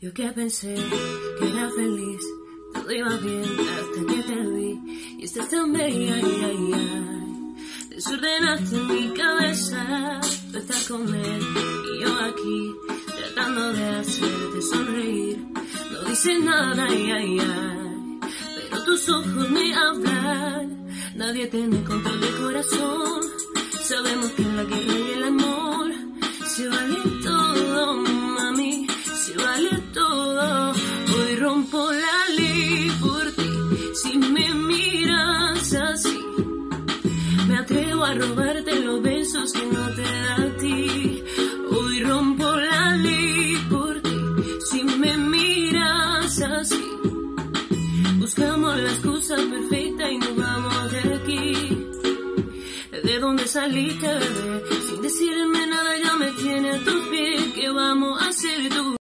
Yo que pensé que era feliz, todo iba bien hasta que te vi. Y estás tan bella, ay, ay, ay. Desordenaste mi cabeza, tú estás con él y yo aquí, tratando de hacerte sonreír. No dices nada, ay, ay, ay, pero tus ojos me hablan. Nadie tiene control del corazón. Sabemos que en la guerra y el amor se vale todo, mami, se vale todo. Hoy rompo la ley por ti. Si me miras así, me atrevo a robarte los besos que no te da a ti. Hoy rompo la ley por ti. Si me miras así, buscamos la excusa perfecta y nos vamos de aquí. ¿De dónde saliste, bebé? Sin decirme nada ya me tiene a tus pies. ¿Qué vamos a hacer tú?